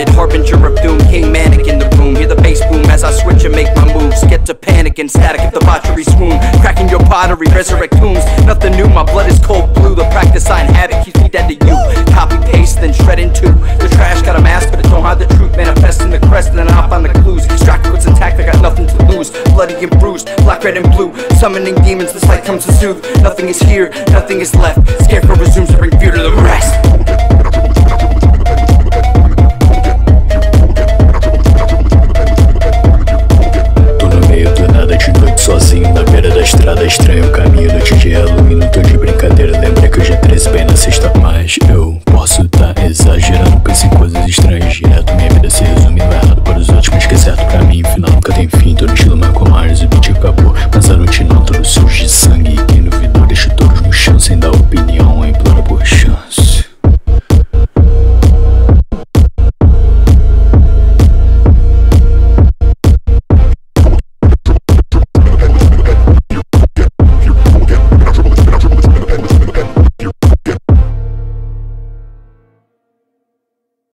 Dreaded harbinger of doom, king manic in the room. Hear the bass boom as I switch and make my moves. Get to panic and static if debauchery swoon. Cracking your pottery, resurrect tombs. Nothing new, my blood is cold blue. The practice I inhabit keeps me dead to you. Copy, paste, then shred in two. The trash got a mask, but it don't hide the truth. Manifesting the crest, and then I'll find the clues. Extract what's intact, I got nothing to lose. Bloody and bruised, black, red, and blue. Summoning demons, this light comes to soothe. Nothing is here, nothing is left. Scarecrow resumes to bring fear to the rest. Sozinho na beira da estrada, estranho caminho, noite de Halloween, não tô de brincadeira. Lembra que o G13 bem nasce